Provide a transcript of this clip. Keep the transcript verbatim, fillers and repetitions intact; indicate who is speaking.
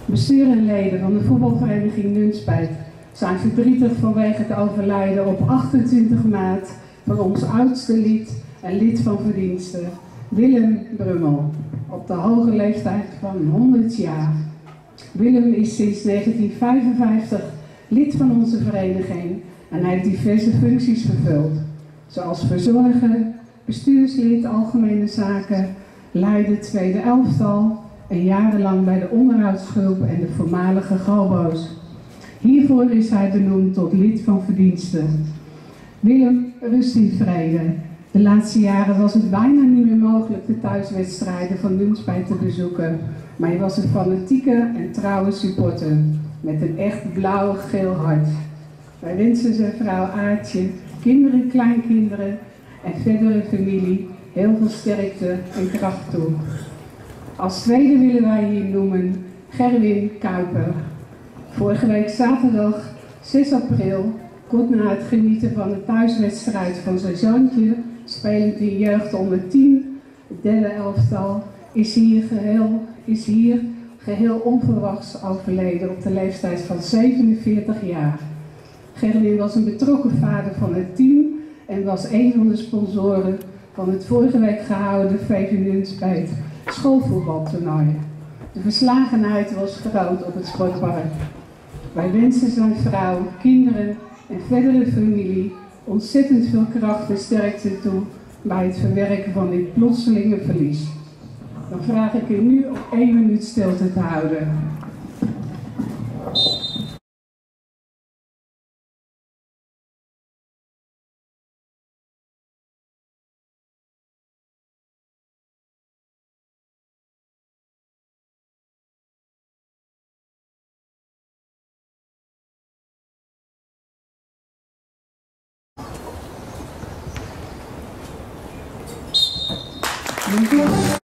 Speaker 1: Bestuur en leden van de voetbalvereniging Nunspeet zijn verdrietig vanwege het overlijden op achtentwintig maart van ons oudste lid en lid van verdiensten, Willem Brummel, op de hoge leeftijd van honderd jaar. Willem is sinds negentien vijfenvijftig lid van onze vereniging en hij heeft diverse functies vervuld, zoals verzorger, bestuurslid Algemene Zaken, leider Tweede Elftal en jarenlang bij de onderhoudsgroep en de voormalige Galbo's. Hiervoor is hij benoemd tot lid van verdiensten. Willem rust in vrede. De laatste jaren was het bijna niet meer mogelijk de thuiswedstrijden van Nunspeet te bezoeken, maar hij was een fanatieke en trouwe supporter met een echt blauw-geel hart. Wij wensen zijn vrouw Aartje, kinderen, kleinkinderen en verdere familie heel veel sterkte en kracht toe. Als tweede willen wij hier noemen Gerwin Kuiper. Vorige week zaterdag zes april, kort na het genieten van de thuiswedstrijd van zijn zoontje, spelend in jeugd onder tien, het derde elftal, is hier geheel, is hier geheel onverwachts overleden op de leeftijd van zevenenveertig jaar. Gerwin was een betrokken vader van het team en was een van de sponsoren van het vorige week gehouden V V Nunspeet schoolvoetbaltoernooi. De verslagenheid was groot op het sportpark. Wij wensen zijn vrouw, kinderen en verdere familie ontzettend veel kracht en sterkte toe bij het verwerken van dit plotselinge verlies. Dan vraag ik u nu op één minuut stilte te houden. Dank u wel.